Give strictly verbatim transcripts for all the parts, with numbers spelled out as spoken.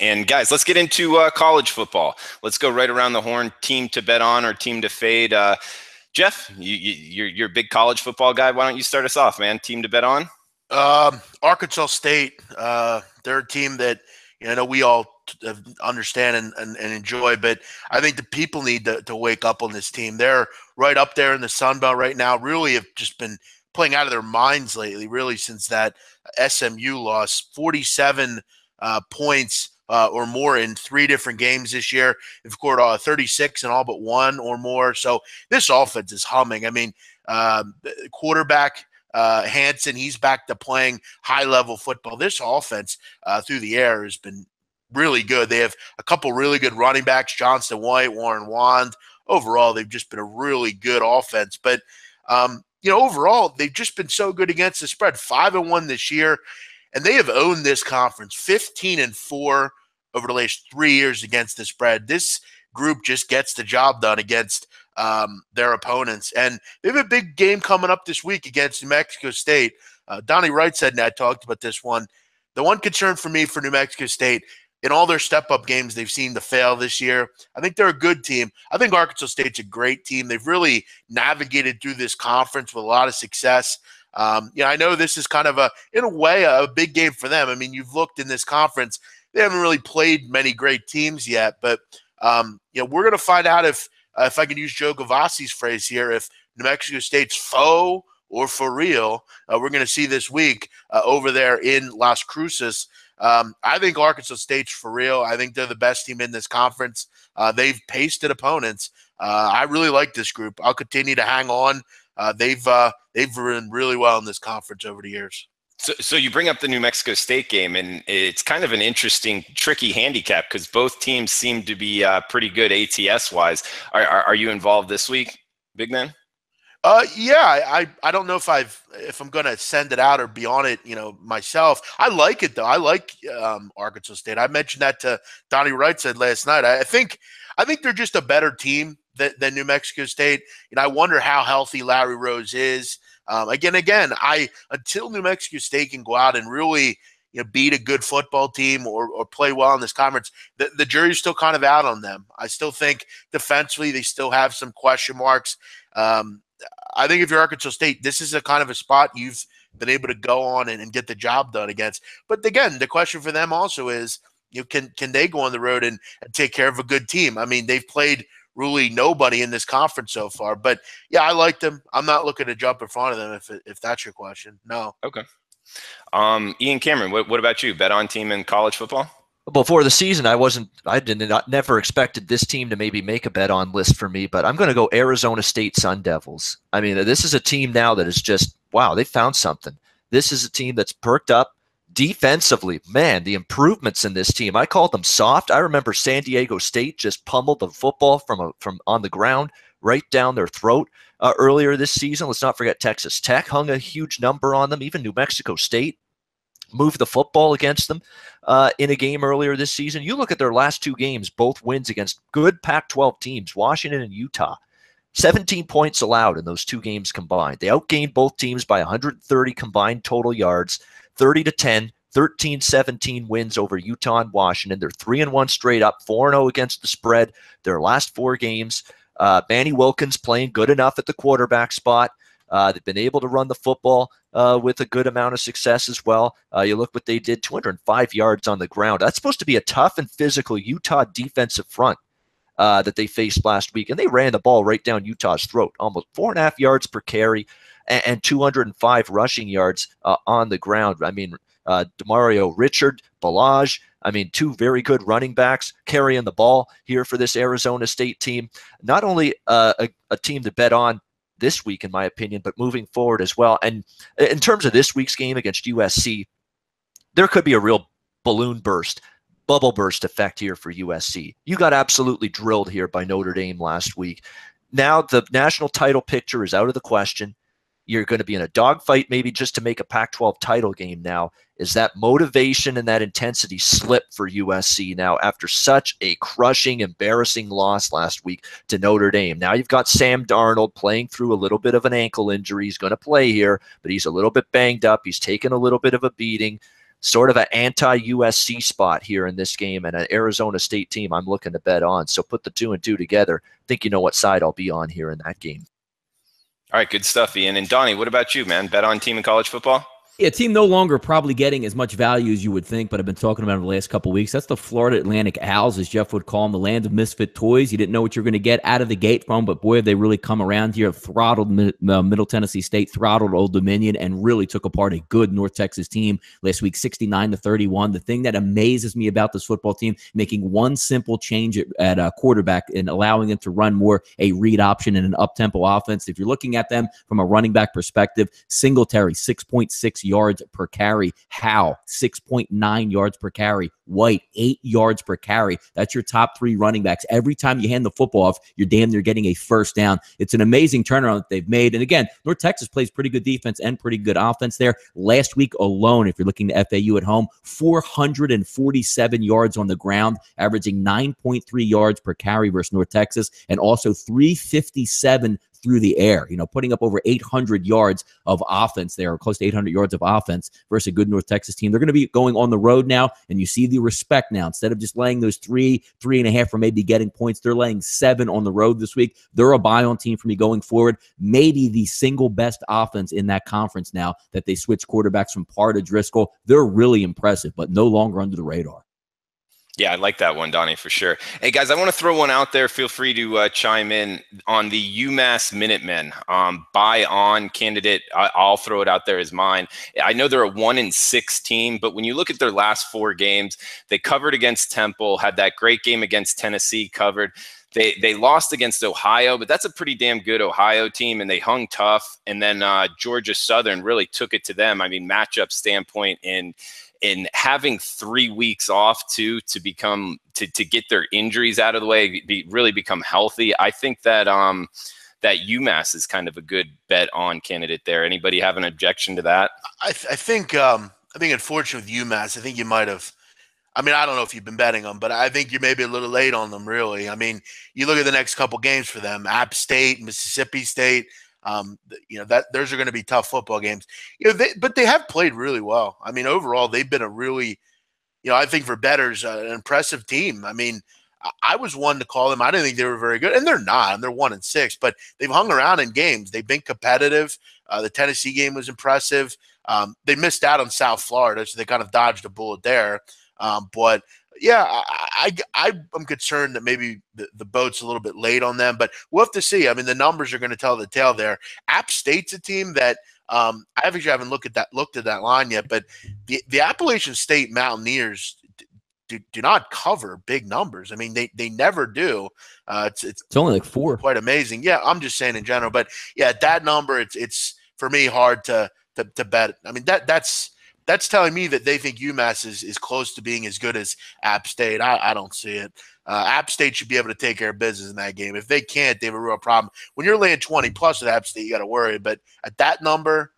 And guys, let's get into uh, college football. Let's go right around the horn. Team to bet on or team to fade. Uh, Jeff, you, you, you're you're a big college football guy. Why don't you start us off, man? Team to bet on? Um, Arkansas State. Uh, they're a team that you know we all understand and, and, and enjoy, but I think the people need to, to wake up on this team. They're right up there in the Sun Belt right now. Really have just been playing out of their minds lately. Really since that S M U loss, forty-seven uh, points. Uh, or more in three different games this year. They've scored uh, thirty-six in all but one or more. So this offense is humming. I mean, um, quarterback uh, Hansen, he's back to playing high-level football. This offense uh, through the air has been really good. They have a couple really good running backs, Johnston White, Warren Wand. Overall, they've just been a really good offense. But, um, you know, overall, they've just been so good against the spread. Five and one this year, and they have owned this conference fifteen and four over the last three years against the spread. This group just gets the job done against um, their opponents. And they have a big game coming up this week against New Mexico State. Uh, Donnie Wright said, and I talked about this one, the one concern for me for New Mexico State, in all their step-up games they've seen to fail this year, I think they're a good team. I think Arkansas State's a great team. They've really navigated through this conference with a lot of success. Um, you know, I know this is kind of a, in a way, a big game for them. I mean, you've looked in this conference, they haven't really played many great teams yet, but um, you know we're going to find out if, uh, if I can use Joe Gavassi's phrase here, if New Mexico State's faux or for real. Uh, we're going to see this week uh, over there in Las Cruces. Um, I think Arkansas State's for real. I think they're the best team in this conference. Uh, they've pasted opponents. Uh, I really like this group. I'll continue to hang on. Uh, they've uh, they've run really well in this conference over the years. So, so you bring up the New Mexico State game, and it's kind of an interesting, tricky handicap because both teams seem to be uh, pretty good A T S-wise. Are, are, are you involved this week, big man? Uh, yeah, I, I don't know if I've if I'm gonna send it out or be on it, you know, myself. I like it though. I like um, Arkansas State. I mentioned that to Donnie Wright said last night. I, I think I think they're just a better team than, than New Mexico State. And I wonder how healthy Larry Rose is. Um, again, again, I until New Mexico State can go out and really, you know, beat a good football team or, or play well in this conference, the, the jury's still kind of out on them. I still think defensively they still have some question marks. Um, I think if you're Arkansas State, this is a kind of a spot you've been able to go on and, and get the job done against. But again, the question for them also is, you know, can can they go on the road and, and take care of a good team? I mean, they've played really nobody in this conference so far. But, yeah, I like them. I'm not looking to jump in front of them if if that's your question. No. Okay. Um, Ian Cameron, what, what about you? Bet on team in college football? Before the season, I wasn't, I did not, never expected this team to maybe make a bet on list for me, but I'm going to go Arizona State Sun Devils. I mean, this is a team now that is just, wow, they found something. This is a team that's perked up defensively. Man, the improvements in this team, I called them soft. I remember San Diego State just pummeled the football from a, from on the ground right down their throat uh, earlier this season. Let's not forget Texas Tech hung a huge number on them. Even New Mexico State moved the football against them uh, in a game earlier this season. You look at their last two games, both wins against good Pac twelve teams, Washington and Utah. seventeen points allowed in those two games combined. They outgained both teams by one hundred thirty combined total yards, thirty to ten, thirteen seventeen wins over Utah and Washington. They're three and one straight up, four and oh against the spread. Their last four games, uh, Manny Wilkins playing good enough at the quarterback spot. Uh, they've been able to run the football uh, with a good amount of success as well. Uh, you look what they did, two hundred five yards on the ground. That's supposed to be a tough and physical Utah defensive front uh, that they faced last week. And they ran the ball right down Utah's throat, almost four and a half yards per carry and, and two hundred five rushing yards uh, on the ground. I mean, uh, Demario Richard, Balaj, I mean, two very good running backs carrying the ball here for this Arizona State team. Not only uh, a, a team to bet on this week, in my opinion, but moving forward as well. And in terms of this week's game against U S C, there could be a real balloon burst, bubble burst effect here for U S C. You got absolutely drilled here by Notre Dame last week. Now the national title picture is out of the question. You're going to be in a dogfight maybe just to make a Pac twelve title game now. Is that motivation and that intensity slip for U S C now after such a crushing, embarrassing loss last week to Notre Dame? Now you've got Sam Darnold playing through a little bit of an ankle injury. He's going to play here, but he's a little bit banged up. He's taken a little bit of a beating. sort of an anti-U S C spot here in this game, and an Arizona State team I'm looking to bet on. So put the two and two together. I think you know what side I'll be on here in that game. All right, good stuff, Ian. And Donnie, what about you, man? Bet on team in college football? Yeah, team no longer probably getting as much value as you would think, but I've been talking about it the last couple of weeks. That's the Florida Atlantic Owls, as Jeff would call them, the land of misfit toys. You didn't know what you're going to get out of the gate from, but boy, have they really come around here. Throttled uh, Middle Tennessee State, throttled Old Dominion, and really took apart a good North Texas team last week, sixty-nine to thirty-one. The thing that amazes me about this football team, making one simple change at, at uh, quarterback and allowing them to run more a read option and an up-tempo offense. If you're looking at them from a running back perspective, Singletary, six point six yards per carry. Howe, six point nine yards per carry. White, eight yards per carry. That's your top three running backs. Every time you hand the football off, you're damn near getting a first down. It's an amazing turnaround that they've made. And again, North Texas plays pretty good defense and pretty good offense there. Last week alone, if you're looking to F A U at home, four hundred forty-seven yards on the ground, averaging nine point three yards per carry versus North Texas, and also three fifty-seven through the air, you know, putting up over eight hundred yards of offense there, or close to eight hundred yards of offense versus a good North Texas team. They're going to be going on the road now, and you see the respect now. Instead of just laying those three, three and a half, or maybe getting points, they're laying seven on the road this week. They're a buy-on team for me going forward. Maybe the single best offense in that conference now that they switch quarterbacks from Parr to Driscoll. They're really impressive, but no longer under the radar. Yeah, I like that one, Donnie, for sure. Hey, guys, I want to throw one out there. Feel free to uh, chime in on the UMass Minutemen. Um, buy on candidate. I- I'll throw it out there as mine. I know they're a one and six team, but when you look at their last four games, they covered against Temple, had that great game against Tennessee, covered. They they lost against Ohio, but that's a pretty damn good Ohio team, and they hung tough. And then uh, Georgia Southern really took it to them. I mean, matchup standpoint in in having three weeks off too to become to to get their injuries out of the way, be, really become healthy. I think that um that UMass is kind of a good bet on candidate there. Anybody have an objection to that? I, th- I think um, I think unfortunately with UMass, I think you might have. I mean, I don't know if you've been betting them, but I think you're maybe a little late on them. Really, I mean, you look at the next couple games for them: App State, Mississippi State. Um, you know that those are going to be tough football games. You know, they, but they have played really well. I mean, overall, they've been a really, you know, I think for bettors, uh, an impressive team. I mean, I, I was one to call them. I didn't think they were very good, and they're not. And they're one and six, but they've hung around in games. They've been competitive. Uh, the Tennessee game was impressive. Um, they missed out on South Florida, so they kind of dodged a bullet there. Um, but yeah, I, I, I'm concerned that maybe the, the boat's a little bit late on them, but we'll have to see. I mean, the numbers are going to tell the tale there. App State's a team that um, I actually haven't looked at that looked at that line yet, but the, the Appalachian State Mountaineers do, do not cover big numbers. I mean, they they never do. Uh, it's, it's It's only like four. quite amazing. Yeah, I'm just saying in general, but yeah, at that number, it's it's for me hard to to, to bet. I mean, that that's. That's telling me that they think UMass is, is close to being as good as App State. I, I don't see it. Uh, App State should be able to take care of business in that game. If they can't, they have a real problem. When you're laying twenty plus with App State, you got to worry. But at that number,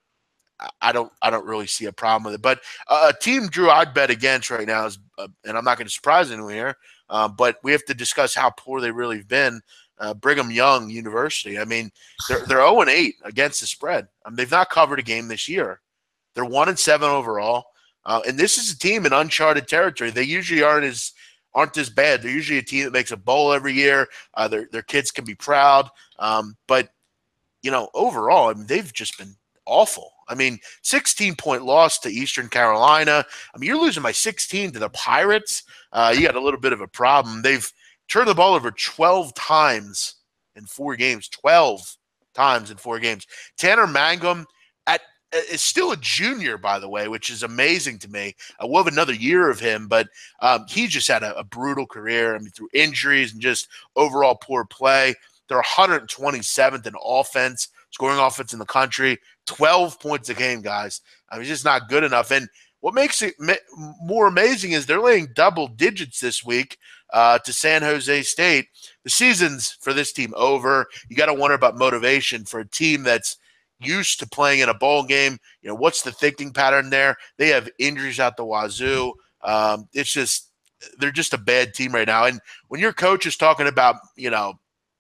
I don't I don't really see a problem with it. But uh, a team, Drew, I'd bet against right now is, uh, and I'm not going to surprise anyone here, uh, but we have to discuss how poor they really have been. Uh, Brigham Young University. I mean, they're they're zero and eight against the spread. I mean, they've not covered a game this year. They're one and seven overall, uh, and this is a team in uncharted territory. They usually aren't as aren't this bad. They're usually a team that makes a bowl every year. Uh, their their kids can be proud, um, but you know, overall, I mean, they've just been awful. I mean, sixteen point loss to Eastern Carolina. I mean, you're losing by sixteen to the Pirates. Uh, you got a little bit of a problem. They've turned the ball over twelve times in four games. twelve times in four games. Tanner Mangum at is still a junior, by the way, which is amazing to me. I will have another year of him, but um, he just had a, a brutal career. I mean, through injuries and just overall poor play. They're one hundred twenty-seventh in offense, scoring offense in the country. twelve points a game, guys. I mean, it's just not good enough. And what makes it more amazing is they're laying double digits this week uh, to San Jose State. The season's for this team over. You got to wonder about motivation for a team that's used to playing in a bowl game. You know, what's the thinking pattern there? They have injuries out the wazoo. Um, it's just, they're just a bad team right now. And when your coach is talking about, you know,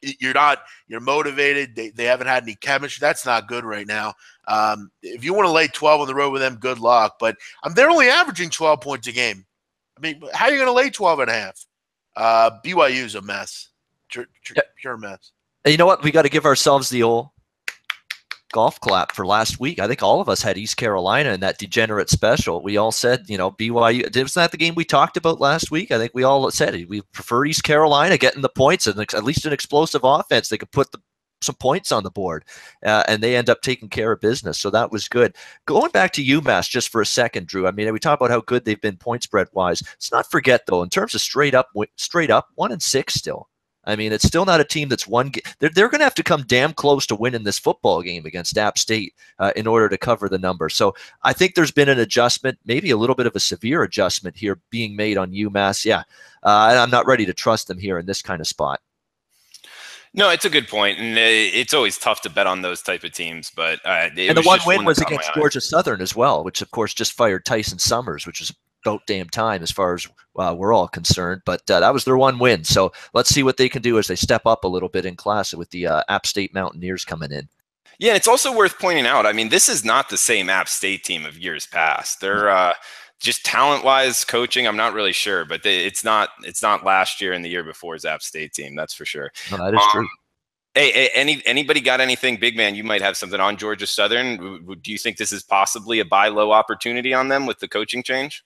you're not you're motivated. They they haven't had any chemistry. That's not good right now. Um, if you want to lay twelve on the road with them, good luck. But um, they're only averaging twelve points a game. I mean, how are you going to lay twelve and a half? Uh, B Y U's a mess. Pure, pure mess. And you know what? We got to give ourselves the old golf clap for last week. I think all of us had East Carolina in that degenerate special. We all said, you know, B Y U. Wasn't that the game we talked about last week? I think we all said we prefer East Carolina getting the points and at least an explosive offense. They could put the, some points on the board, uh, and they end up taking care of business. So that was good. Going back to UMass just for a second, Drew. I mean, we talk about how good they've been point spread wise. Let's not forget though, in terms of straight up, straight up, one and six still. I mean, it's still not a team that's won. They're, they're going to have to come damn close to winning this football game against App State uh, in order to cover the number. So I think there's been an adjustment, maybe a little bit of a severe adjustment here being made on UMass. Yeah, uh, and I'm not ready to trust them here in this kind of spot. No, it's a good point, and it's always tough to bet on those type of teams. But uh, it and the was one just win one was that caught against my eye. Georgia Southern as well, which of course just fired Tyson Summers, which was about damn time as far as uh, we're all concerned. But uh, that was their one win. So let's see what they can do as they step up a little bit in class with the uh, App State Mountaineers coming in. Yeah, and it's also worth pointing out. I mean, this is not the same App State team of years past. They're uh, just talent-wise, coaching. I'm not really sure, but they, it's not it's not last year and the year before's App State team. That's for sure. No, that is um, true. Hey, hey, any anybody got anything, big man? You might have something on Georgia Southern. Do you think this is possibly a buy low opportunity on them with the coaching change?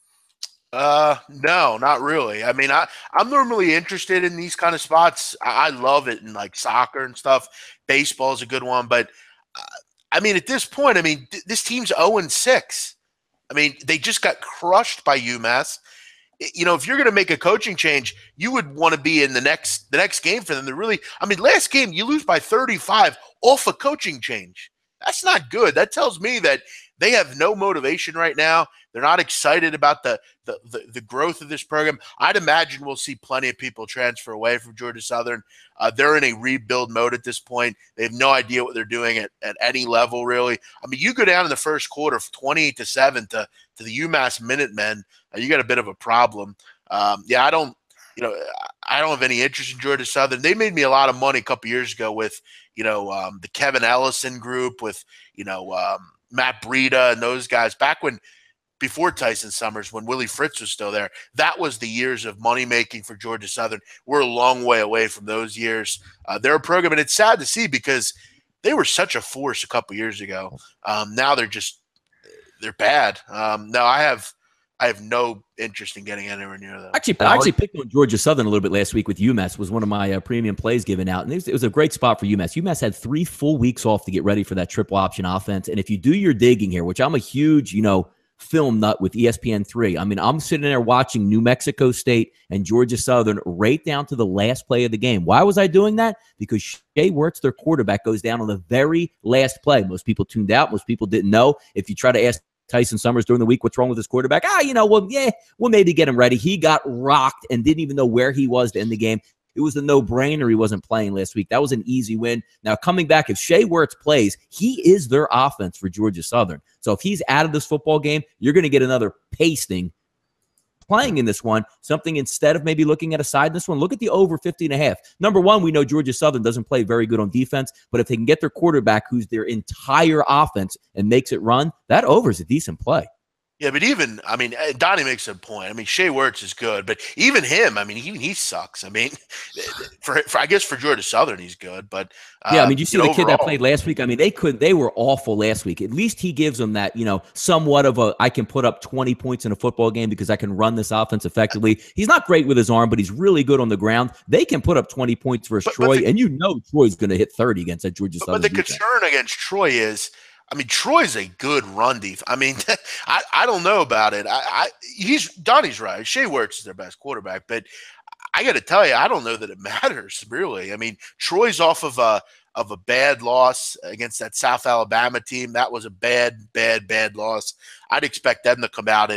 Uh, no, not really. I mean, I, I'm normally interested in these kind of spots. I, I love it in like soccer and stuff. Baseball is a good one, but uh, I mean, at this point, I mean, th- this team's oh and six. I mean, they just got crushed by UMass. You know, if you're going to make a coaching change, you would want to be in the next the next game for them to really. I mean, last game you lose by thirty-five off a coaching change. That's not good. That tells me that they have no motivation right now. They're not excited about the the the, the growth of this program. I'd imagine we'll see plenty of people transfer away from Georgia Southern. Uh, they're in a rebuild mode at this point. They have no idea what they're doing at, at any level, really. I mean, you go down in the first quarter, twenty-eight to seven to to the UMass Minutemen. Uh, you got a bit of a problem. Um, yeah, I don't. You know, I don't have any interest in Georgia Southern. They made me a lot of money a couple years ago with, you know, um, the Kevin Ellison group with, you know, um, Matt Breida and those guys back when, before Tyson Summers, when Willie Fritz was still there. That was the years of money making for Georgia Southern. We're a long way away from those years. Uh, they're a program, and it's sad to see because they were such a force a couple years ago. Um, now they're just they're bad. Um, no, I have. I have no interest in getting anywhere near them. Actually, I actually picked on Georgia Southern a little bit last week with UMass. Was one of my uh, premium plays given out, and it was, it was a great spot for UMass. UMass had three full weeks off to get ready for that triple option offense. And if you do your digging here, which I'm a huge, you know, film nut with E S P N three. I mean, I'm sitting there watching New Mexico State and Georgia Southern right down to the last play of the game. Why was I doing that? Because Shea Wertz, their quarterback, goes down on the very last play. Most people tuned out. Most people didn't know. If you try to ask Tyson Summers during the week, what's wrong with his quarterback? Ah, you know, well, yeah, we'll maybe get him ready. He got rocked and didn't even know where he was to end the game. It was a no-brainer he wasn't playing last week. That was an easy win. Now, coming back, if Shea Wertz plays, he is their offense for Georgia Southern. So if he's out of this football game, you're going to get another pasting playing in this one, something instead of maybe looking at a side in this one, look at the over fifty and a half. Number one, we know Georgia Southern doesn't play very good on defense, but if they can get their quarterback, who's their entire offense, and makes it run, that over is a decent play. Yeah, but even, I mean, Donnie makes a point. I mean, Shea Wertz is good, but even him, I mean, even he sucks. I mean, for, for I guess for Georgia Southern, he's good, but um, yeah, I mean, you see you the know, kid overall, that played last week. I mean, they could, they were awful last week. At least he gives them that, you know, somewhat of a, I can put up twenty points in a football game because I can run this offense effectively. He's not great with his arm, but he's really good on the ground. They can put up twenty points versus but, Troy, but the, and you know Troy's going to hit thirty against that Georgia but, Southern. But the defense. concern against Troy is, I mean, Troy's a good run defense. I mean, I, I don't know about it. I, I he's Donnie's right. Shea Wertz is their best quarterback, but I got to tell you, I don't know that it matters really. I mean, Troy's off of a of a bad loss against that South Alabama team. That was a bad, bad, bad loss. I'd expect them to come out and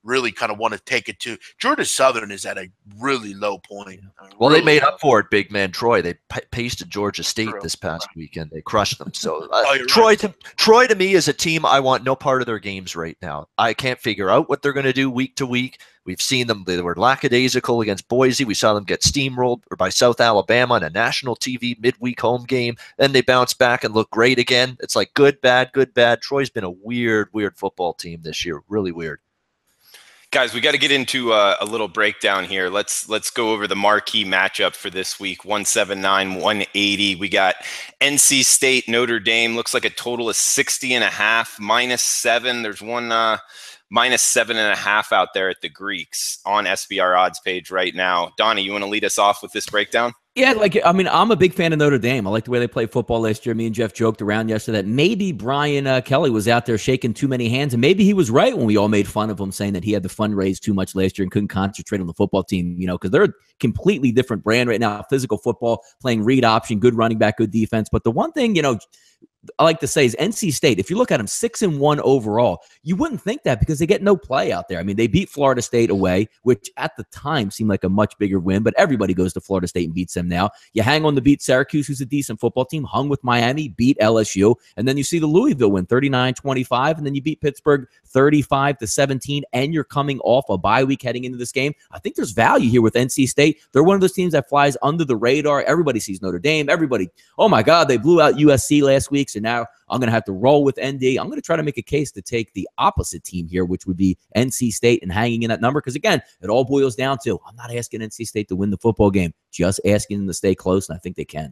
really kind of want to take it to. Georgia Southern is at a really low point. Well, really they made low. up for it, big man Troy. They p- pasted Georgia State True. this past weekend. They crushed them. So uh, Oh, you're Troy, right. to, Troy to me is a team I want no part of their games right now. I can't figure out what they're going to do week to week. We've seen them. They were lackadaisical against Boise. We saw them get steamrolled or by South Alabama on a national T V midweek home game. Then they bounce back and look great again. It's like good, bad, good, bad. Troy's been a weird, weird football team this year. Really weird. Guys, we got to get into a, a little breakdown here. Let's let's go over the marquee matchup for this week. one seventy-nine, one eighty. We got N C State, Notre Dame. Looks like a total of sixty and a half, minus seven. There's one uh, minus seven and a half out there at the Greeks on S B R odds page right now. Donnie, you want to lead us off with this breakdown? Yeah, like, I mean, I'm a big fan of Notre Dame. I like the way they played football last year. Me and Jeff joked around yesterday that maybe Brian uh, Kelly was out there shaking too many hands, and maybe he was right when we all made fun of him, saying that he had to fundraise too much last year and couldn't concentrate on the football team, you know, because they're a completely different brand right now. Physical football, playing read option, good running back, good defense. But the one thing, you know, I like to say is N C State. If you look at them, six and one overall, you wouldn't think that because they get no play out there. I mean, they beat Florida State away, which at the time seemed like a much bigger win, but everybody goes to Florida State and beats them now. You hang on to beat Syracuse, who's a decent football team, hung with Miami, beat L S U, and then you see the Louisville win thirty-nine twenty-five, and then you beat Pittsburgh thirty-five to seventeen, and you're coming off a bye week heading into this game. I think there's value here with N C State. They're one of those teams that flies under the radar. Everybody sees Notre Dame. Everybody, oh my God, they blew out U S C last week, so now I'm going to have to roll with N D. I'm going to try to make a case to take the opposite team here, which would be N C State, and hanging in that number. Because, again, it all boils down to I'm not asking N C State to win the football game, just asking them to stay close, and I think they can.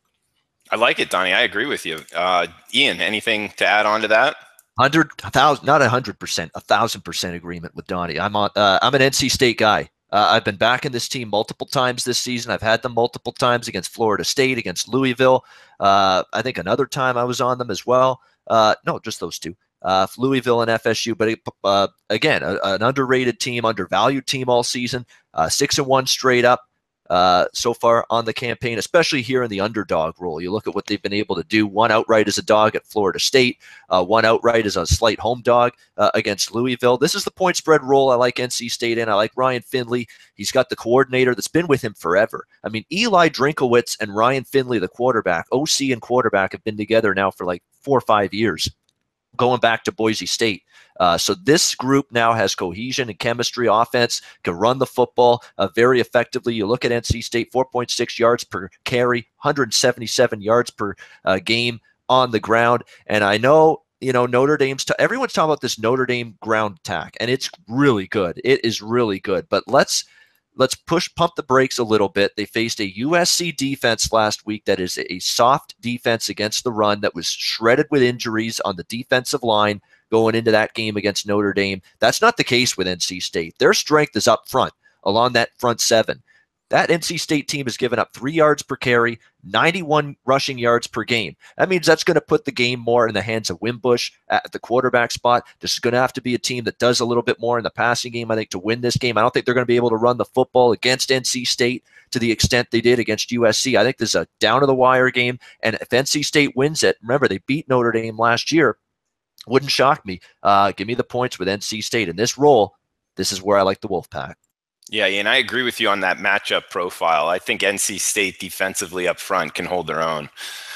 I like it, Donnie. I agree with you. Uh, Ian, anything to add on to that? Hundred, a thousand, not a hundred percent, a thousand percent agreement with Donnie. I'm on. Uh, I'm an N C State guy. Uh, I've been backing this team multiple times this season. I've had them multiple times against Florida State, against Louisville. Uh, I think another time I was on them as well. Uh, no, just those two. Uh, Louisville and F S U. But it, uh, again, a, an underrated team, undervalued team all season. Uh, six and one straight up. Uh, so far on the campaign, especially here in the underdog role. You look at what they've been able to do. One outright as a dog at Florida State. Uh, one outright as a slight home dog uh, against Louisville. This is the point spread role I like N C State in. I like Ryan Finley. He's got the coordinator that's been with him forever. I mean, Eli Drinkowitz and Ryan Finley, the quarterback, O C and quarterback, have been together now for like four or five years, going back to Boise State. Uh, so this group now has cohesion and chemistry, offense, can run the football uh, very effectively. You look at N C State, four point six yards per carry, one hundred seventy-seven yards per uh, game on the ground. And I know, you know, Notre Dame's, t- everyone's talking about this Notre Dame ground attack, and it's really good. It is really good. But let's Let's push, pump the brakes a little bit. They faced a U S C defense last week that is a soft defense against the run that was shredded with injuries on the defensive line going into that game against Notre Dame. That's not the case with N C State. Their strength is up front, along that front seven. That N C State team has given up three yards per carry, ninety-one rushing yards per game. That means that's going to put the game more in the hands of Wimbush at the quarterback spot. This is going to have to be a team that does a little bit more in the passing game, I think, to win this game. I don't think they're going to be able to run the football against N C State to the extent they did against U S C. I think this is a down-to-the-wire game, and if N C State wins it, remember, they beat Notre Dame last year, wouldn't shock me. Uh, give me the points with N C State. In this role, this is where I like the Wolfpack. Yeah, and I agree with you on that matchup profile. I think N C State defensively up front can hold their own.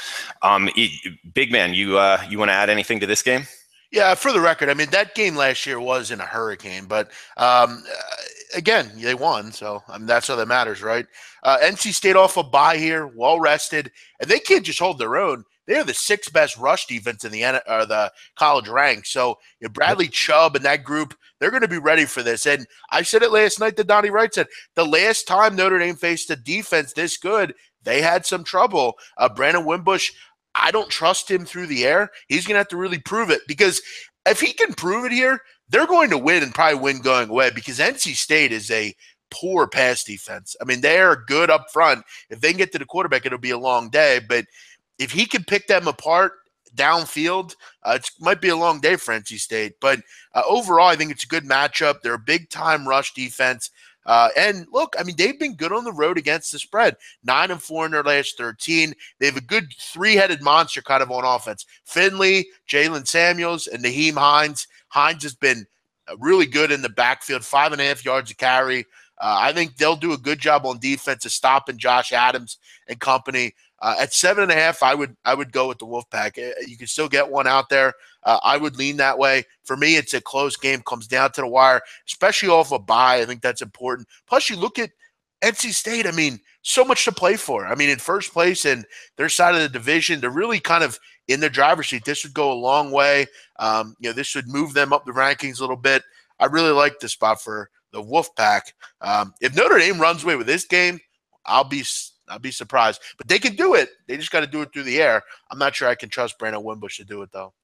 Um, big man, you uh, you want to add anything to this game? Yeah, for the record, I mean, that game last year was in a hurricane, but um, again, they won, so I mean, that's all that matters, right? Uh, N C State off a bye here, well rested, and they can't just hold their own. They're the sixth best rush defense in the uh, the college ranks. So you know, Bradley Chubb and that group, they're going to be ready for this. And I said it last night that Donnie Wright said, the last time Notre Dame faced a defense this good, they had some trouble. Uh, Brandon Wimbush, I don't trust him through the air. He's going to have to really prove it, because if he can prove it here, they're going to win and probably win going away, because N C State is a poor pass defense. I mean, they are good up front. If they can get to the quarterback, it'll be a long day. But if he can pick them apart downfield, uh, it might be a long day for N C State. But uh, overall, I think it's a good matchup. They're a big-time rush defense. Uh, and look, I mean, they've been good on the road against the spread. Nine and four in their last thirteen. They have a good three-headed monster kind of on offense. Finley, Jalen Samuels, and Naheem Hines. Hines has been really good in the backfield, five and a half yards a carry. Uh, I think they'll do a good job on defense of stopping Josh Adams and company. Uh, at seven and a half, I would I would go with the Wolfpack. You can still get one out there. Uh, I would lean that way. For me, it's a close game, comes down to the wire, especially off a bye. I think that's important. Plus, you look at N C State. I mean, so much to play for. I mean, in first place in their side of the division, they're really kind of in the driver's seat. This would go a long way. Um, you know, this would move them up the rankings a little bit. I really like the spot for the Wolfpack. Um, if Notre Dame runs away with this game, I'll be I'll be surprised. But they can do it. They just got to do it through the air. I'm not sure I can trust Brandon Wimbush to do it, though.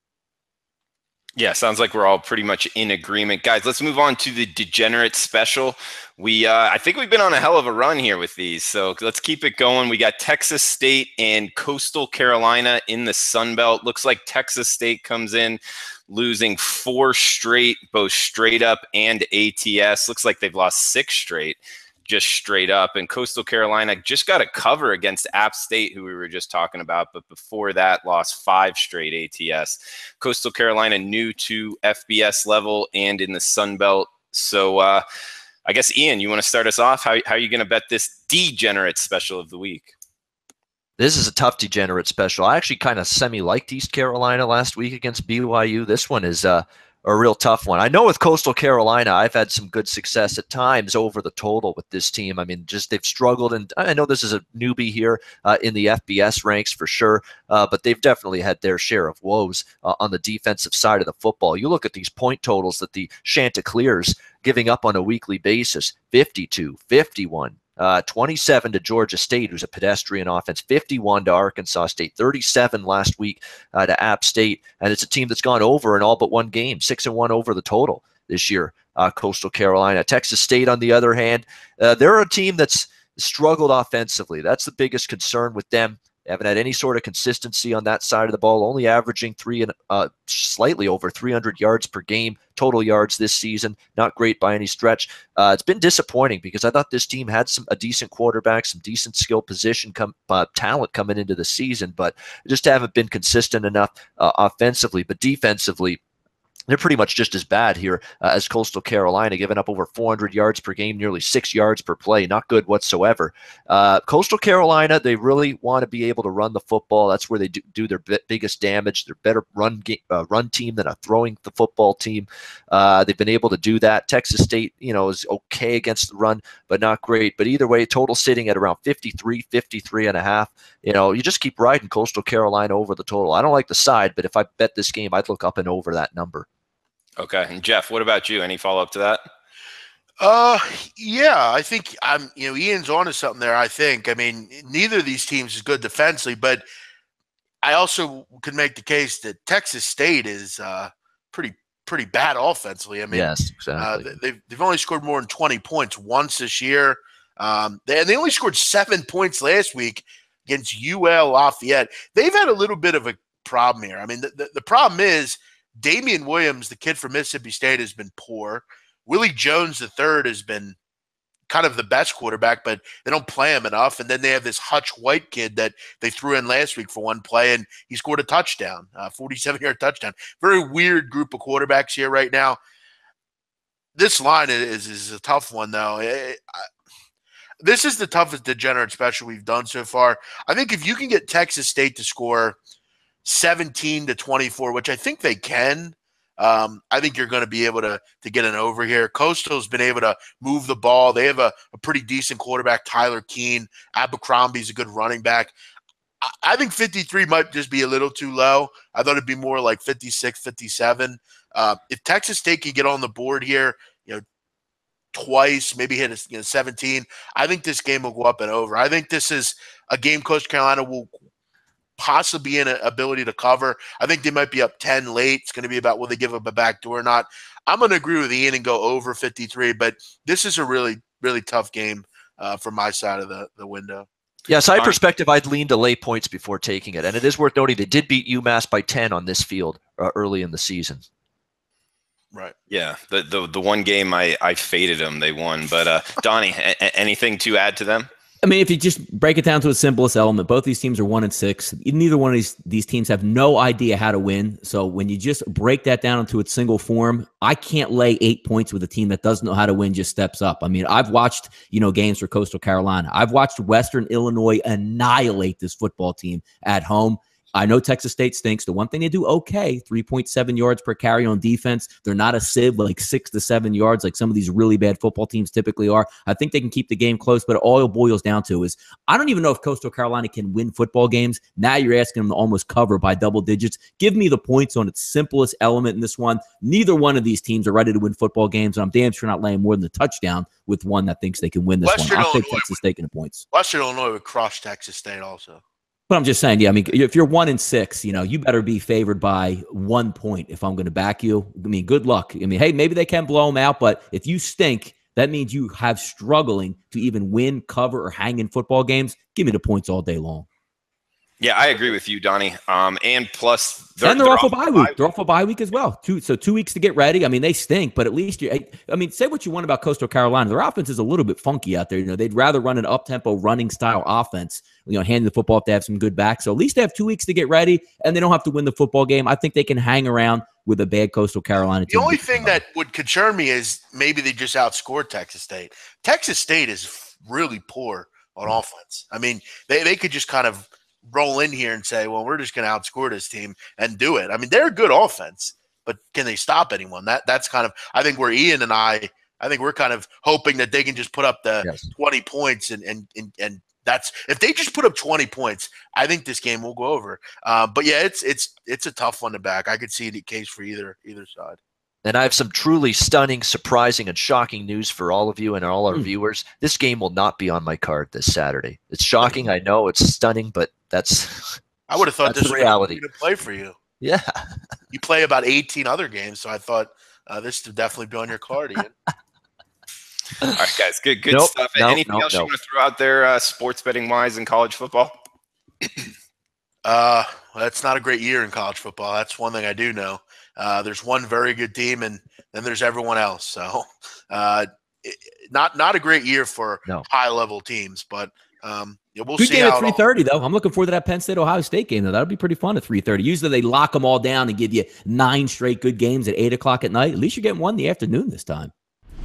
Yeah, sounds like we're all pretty much in agreement. Guys, let's move on to the degenerate special. We, uh, I think we've been on a hell of a run here with these, so let's keep it going. We got Texas State and Coastal Carolina in the Sun Belt. Looks like Texas State comes in losing four straight, both straight up and A T S. Looks like they've lost six straight, just straight up. And Coastal Carolina just got a cover against App State, who we were just talking about, but before that lost five straight A T S. Coastal Carolina new to F B S level and in the Sun Belt. So uh, I guess, Ian, you want to start us off? How, how are you going to bet this degenerate special of the week? This is a tough degenerate special. I actually kind of semi-liked East Carolina last week against B Y U. This one is uh, a real tough one. I know with Coastal Carolina, I've had some good success at times over the total with this team. I mean, just they've struggled, and I know this is a newbie here uh, in the F B S ranks for sure, uh, but they've definitely had their share of woes uh, on the defensive side of the football. You look at these point totals that the Chanticleers giving up on a weekly basis: fifty-two, fifty-one. Uh, twenty-seven to Georgia State, who's a pedestrian offense, fifty-one to Arkansas State, thirty-seven last week uh, to App State, and it's a team that's gone over in all but one game, six and one over the total this year. Uh, Coastal Carolina, Texas State, on the other hand, uh, they're a team that's struggled offensively. That's the biggest concern with them. They haven't had any sort of consistency on that side of the ball, only averaging three and uh, slightly over three hundred yards per game, total yards this season. Not great by any stretch. Uh, it's been disappointing because I thought this team had some a decent quarterback, some decent skill position come, uh, talent coming into the season, but just haven't been consistent enough uh, offensively. But defensively, they're pretty much just as bad here uh, as Coastal Carolina, giving up over four hundred yards per game, nearly six yards per play. Not good whatsoever. Uh, Coastal Carolina, they really want to be able to run the football. That's where they do, do their b- biggest damage. They're better run game, uh, run team than a throwing the football team. Uh, they've been able to do that. Texas State, you know, is okay against the run, but not great. But either way, total sitting at around fifty-three, fifty-three and a half. You know, you just keep riding Coastal Carolina over the total. I don't like the side, but if I bet this game, I'd look up and over that number. Okay. And Jeff, what about you? Any follow-up to that? Uh, yeah, I think I'm, you know, Ian's onto something there. I think, I mean, neither of these teams is good defensively, but I also could make the case that Texas State is uh, pretty, pretty bad offensively. I mean, yes, exactly. Uh, they've, they've only scored more than twenty points once this year. Um, they, they only scored seven points last week against U L Lafayette. They've had a little bit of a problem here. I mean, the, the, the problem is Damian Williams, the kid from Mississippi State, has been poor. Willie Jones the third has been kind of the best quarterback, but they don't play him enough. And then they have this Hutch White kid that they threw in last week for one play, and he scored a touchdown, a forty-seven-yard touchdown. Very weird group of quarterbacks here right now. This line is, is a tough one, though. It, I, this is the toughest degenerate special we've done so far. I think if you can get Texas State to score seventeen to twenty-four, which I think they can, um, I think you're going to be able to to get an over here. Coastal's been able to move the ball. They have a, a pretty decent quarterback, Tyler Keene. Abercrombie's a good running back. I, I think fifty-three might just be a little too low. I thought it'd be more like fifty-six, fifty-seven. Uh, if Texas State can get on the board here, you know, twice, maybe hit a you know, seventeen, I think this game will go up and over. I think this is a game Coastal Carolina will possibly an ability to cover. I think they might be up ten late. It's going to be about will they give up a backdoor or not. I'm going to agree with Ian and go over fifty-three, but this is a really, really tough game uh, from my side of the, the window. Yeah, side perspective, I'd lean to lay points before taking it. And it is worth noting they did beat UMass by ten on this field uh, early in the season. Right. Yeah, the the, the one game I, I faded them, they won. But uh, Donnie, a- anything to add to them? I mean, if you just break it down to the simplest element, both these teams are one and six. Neither one of these, these teams have no idea how to win. So when you just break that down into its single form, I can't lay eight points with a team that doesn't know how to win, just steps up. I mean, I've watched, you know, games for Coastal Carolina. I've watched Western Illinois annihilate this football team at home. I know Texas State stinks. The one thing they do okay, three point seven yards per carry on defense. They're not a sieve like six to seven yards like some of these really bad football teams typically are. I think they can keep the game close, but all it boils down to is I don't even know if Coastal Carolina can win football games. Now you're asking them to almost cover by double digits. Give me the points on its simplest element in this one. Neither one of these teams are ready to win football games, and I'm damn sure not laying more than a touchdown with one that thinks they can win this Western one. I'll take Illinois Texas State in the points. Western Illinois would crush Texas State also. But I'm just saying, yeah, I mean, if you're one and six, you know, you better be favored by one point if I'm going to back you. I mean, good luck. I mean, hey, maybe they can blow them out, but if you stink, that means you have struggling to even win, cover, or hang in football games. Give me the points all day long. Yeah, I agree with you, Donnie. Um, and plus, they're, and they're, they're off a bye week. Bye. They're off a bye week as well. Two, so two weeks to get ready. I mean, they stink, but at least you. I mean, say what you want about Coastal Carolina. Their offense is a little bit funky out there. You know, they'd rather run an up-tempo running style offense. You know, handing the football if they have some good backs. So at least they have two weeks to get ready, and they don't have to win the football game. I think they can hang around with a bad Coastal Carolina team. The only thing that would concern me is maybe they just outscored Texas State. Texas State is really poor on mm-hmm. offense. I mean, they they could just kind of roll in here and say, well, we're just going to outscore this team and do it. I mean, they're a good offense, but can they stop anyone? That That's kind of, I think where Ian and I, I think we're kind of hoping that they can just put up the yes. twenty points and, and, and, and that's, if they just put up twenty points, I think this game will go over. Uh, but yeah, it's, it's, it's a tough one to back. I could see the case for either, either side. And I have some truly stunning, surprising, and shocking news for all of you and all our mm. viewers. This game will not be on my card this Saturday. It's shocking. I know it's stunning, but that's I would have thought this was reality to play for you. Yeah. You play about eighteen other games, so I thought uh, this would definitely be on your card, Ian. All right, guys. Good, good nope, stuff. nope, Anything nope, else nope. you want to throw out there, uh, sports betting wise, in college football? uh, well, that's not a great year in college football. That's one thing I do know. Uh, there's one very good team, and then there's everyone else. So, uh, it, not not a great year for no. high level teams, but um, yeah, we'll good see. Good game how at three thirty though. I'm looking forward to that Penn State Ohio State game though. That'll be pretty fun at three thirty. Usually they lock them all down and give you nine straight good games at eight o'clock at night. At least you're getting one in the afternoon this time.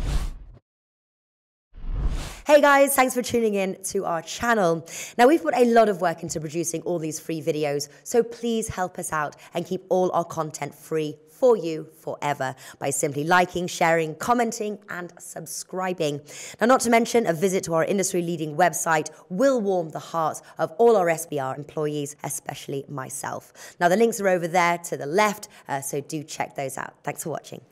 Hey guys, thanks for tuning in to our channel. Now, we've put a lot of work into producing all these free videos, so please help us out and keep all our content free for you forever by simply liking, sharing, commenting, and subscribing. Now, not to mention, a visit to our industry-leading website will warm the hearts of all our S B R employees, especially myself. Now, the links are over there to the left, uh, so do check those out. Thanks for watching.